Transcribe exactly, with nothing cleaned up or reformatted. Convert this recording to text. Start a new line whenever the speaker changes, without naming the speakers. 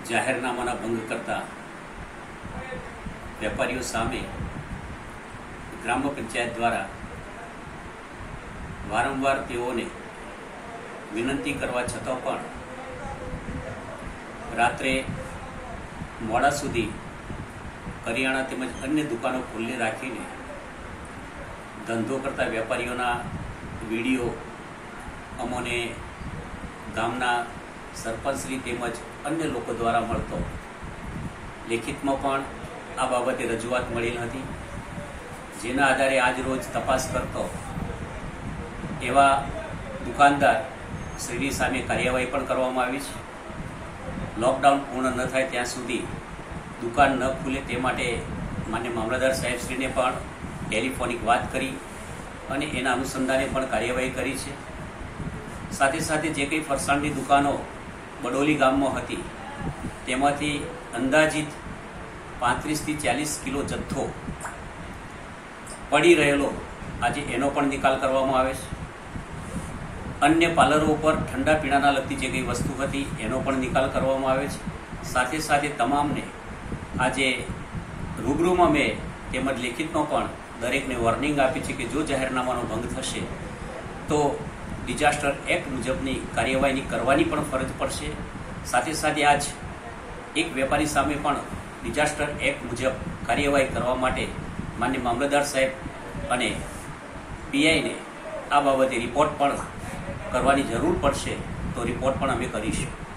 જાહેરનામાના ભંગ કરતા વેપારીઓ સામે ગ્રામ પંચાયત દ્વારા વારંવાર તેઓને વિનંતી કરવા છતાં પણ રાત્રે મોડા સુધી કરિયાણા તેમજ અન્ય દુકાનો ખુલ્લી રાખીને ધંધો કરતા વેપારીઓના વિડીયો અમોને ગામના સરપંચશ્રી તેમજ અન્ય લોકો દ્વારા મળતો લેખિતમાં પણ આ બાબતે રજૂઆત મળેલ હતી, જેના આધારે આજ રોજ તપાસ કરતો એવા દુકાનદાર શ્રીની સામે કાર્યવાહી પણ કરવામાં આવી છે. લોકડાઉન પૂર્ણ ન થાય ત્યાં સુધી દુકાન ન ખુલે તે માટે માન્ય મામલતદાર સાહેબશ્રીને પણ ટેલિફોનિક વાત કરી અને એના અનુસંધાને પણ કાર્યવાહી કરી છે. સાથે સાથે જે કંઈ ફરસાણની દુકાનો બડોલી ગામમાં હતી તેમાંથી અંદાજિત પાંત્રીસથી ચાલીસ કિલો જથ્થો પડી રહેલો આજે એનો પણ નિકાલ કરવામાં આવે છે. અન્ય પાર્લરો ઉપર ઠંડા પીણાના લગતી જે કંઈ વસ્તુ હતી એનો પણ નિકાલ કરવામાં આવે છે. સાથે સાથે તમામને આજે રૂબરૂમાં મેં તેમજ લેખિતમાં પણ દરેકને વોર્નિંગ આપી છે કે જો જાહેરનામાનો ભંગ થશે તો ડિઝાસ્ટર એક્ટ મુજબની કાર્યવાહી કરવાની પણ ફરજ પડશે. સાથે સાથે આજ એક વેપારી સામે પણ ડિઝાસ્ટર એક્ટ મુજબ કાર્યવાહી કરવા માટે માન્ય મામલતદાર સાહેબ અને પીઆઈને આ બાબતે રિપોર્ટ પણ કરવાની જરૂર પડશે, તો રિપોર્ટ પણ અમે કરીશું.